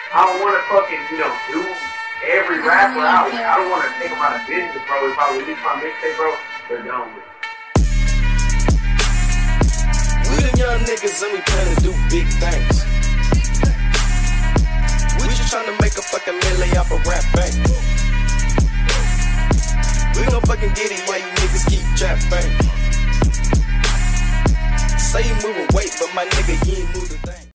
I don't want to fucking, do every rapper out. I don't want to take them out of business, bro. If I release my mixtape, bro, they're done with it. We the young niggas and we plan to do big things. We just tryna make a fucking melee off a rap bank. We gon' fucking get it while you niggas keep trap bang. Say you moving weight, but my nigga, you ain't moving.